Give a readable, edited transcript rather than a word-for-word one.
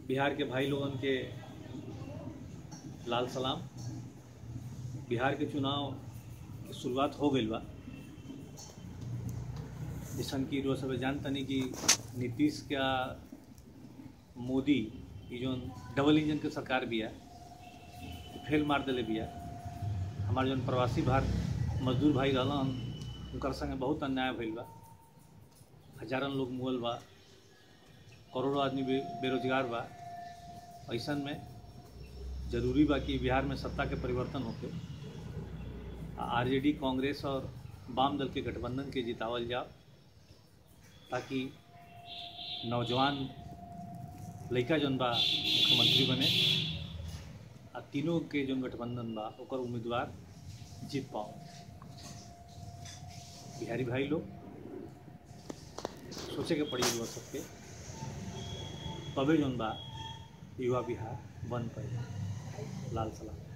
बिहार के भाई लोगन के लाल सलाम। बिहार के चुनाव की शुरुआत हो गई बा। जैसन कि रोज सब जानतनी कि नीतीश का मोदी ये जो डबल इंजन के सरकार बिया फेल मार दिले बिया। हमारे जो प्रवासी भारत मजदूर भाई रहलन उनकर संगे बहुत अन्याय भइल बा। हजारों लोग मुअल बा, करोड़ों आदमी बेरोजगार बा। ऐसन में जरूरी बा कि बिहार में सत्ता के परिवर्तन होके आरजेडी कांग्रेस और वाम दल के गठबंधन के जितावल जाओ, ताकि नौजवान लड़का जौन बा मुख्यमंत्री बने आ तीनों के जो गठबंधन बा ओकर उम्मीदवार जीत पाओ। बिहारी भाई लोग सोचे के पड़ी युवा सबके, तबे जौन बा युवा बिहार बन पाए। लाल सलाम।